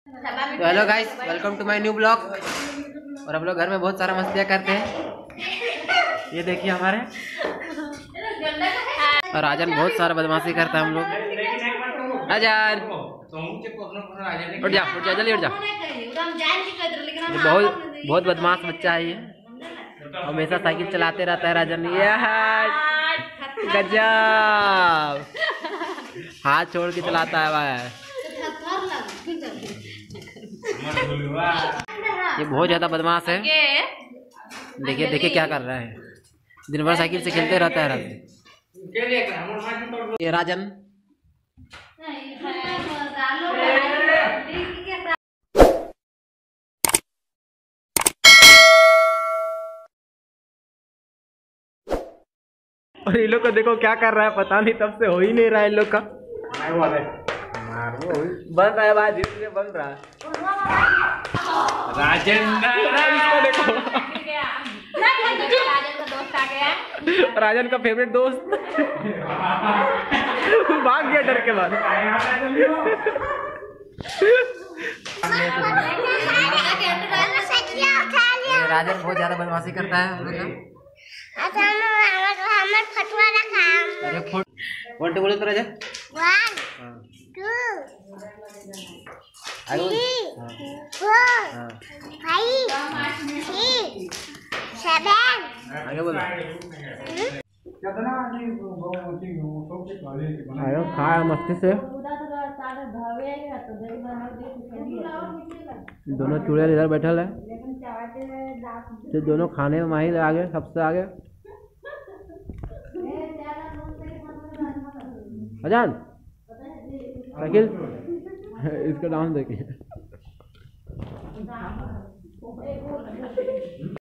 तो hello guys, welcome to my new blog. और हम लोग घर में बहुत सारा मस्तियाँ करते हैं। ये देखिए हमारे और राजन बहुत सारा बदमाशी करता है। हम लोग राजन उठ जा जल्दी उठ जा। बहुत बदमाश बच्चा है ये, हमेशा साइकिल चलाते रहता है राजन। ये गजब हाथ छोड़ के चलाता है भाई। ये बहुत ज्यादा बदमाश है। देखिए देखिए क्या कर रहा है, दिन भर साइकिल से खेलते रहता है राजन। ये राजन और ये लोग को देखो क्या कर रहा है, पता नहीं तब से हो ही नहीं रहा है इन लोग का। बन रहा है भाई, धीरे धीरे बन रहा है। राजन देखो, राजन का फेवरेट दोस्त भाग गया डर के बाद। राजन बहुत ज्यादा बदमाशी करता है हम लोग का। वन टू बोलो तो राजन। 1 2 3 4 5 6 7 आगे बोलो। आयो खाया मस्ती से। दोनों चूड़िया इधर बैठल है, तो दोनों खाने में माहिर आगे, सबसे आगे। अजान साइकिल इसका डांस देखिए।